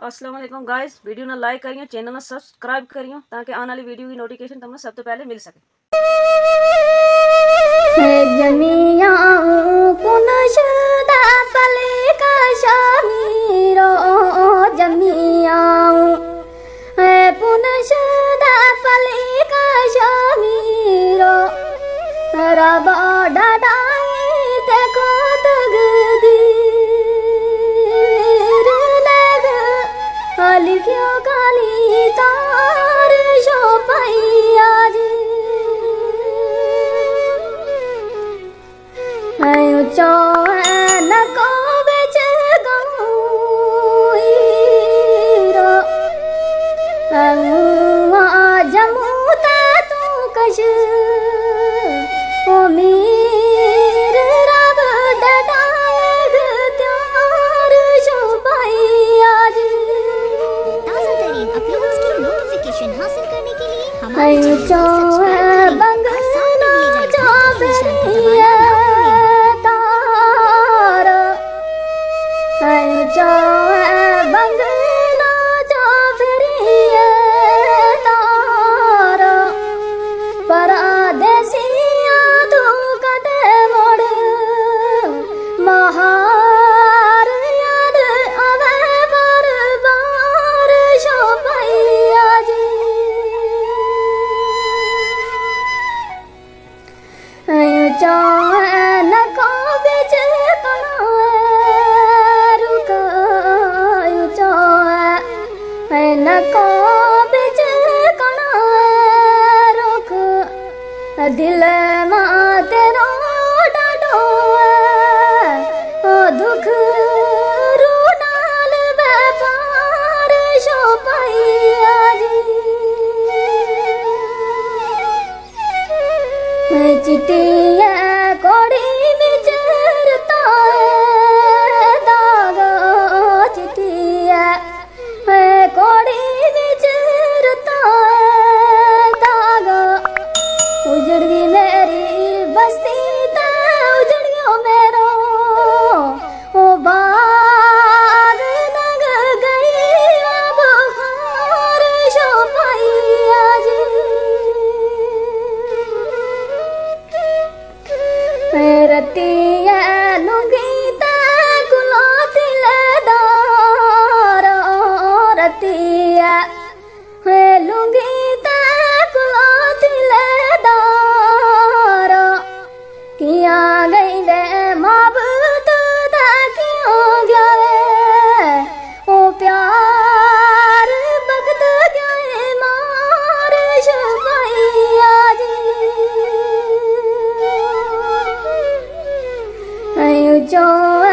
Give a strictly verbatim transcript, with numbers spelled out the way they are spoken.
अस्सलाम वालेकुम guys, video ना लाइक करियो, चैनल ना सब्सक्राइब करियो ताकि आने वाली वीडियो की नोटिफिकेशन तुमने सबसे पहले मिल सके। लिखियो काली तार जो पैया जी ऊंचो न को बेच गईरो जमूता तू कश उमीर रब डडाग त्यार जो पैया जी हासिल करने के लिए हमारे चैनल को सब्सक्राइब करें और साथ में दिए जाने वाले निशान को दिल मां तेरो डाडो ओ दुख रू नाल व्यापार शो पैया जी मैं चिटिया कोड़ी विचरता दागा चिटिया मैं कोड़ी विचरता दागा उजड़ गई मेरी बस्ती ता उजड़ गयो मेरो ओ बाग लग गई अब हार शो पैया जी रतिया लुंगी ता गुलाती लेदार रतिया लुंगी ता गुलाती लेदार किया गई दे मोहब्बत दा क्यों गया ओ प्यार बख्त गए मार शपैया जी ऊंचो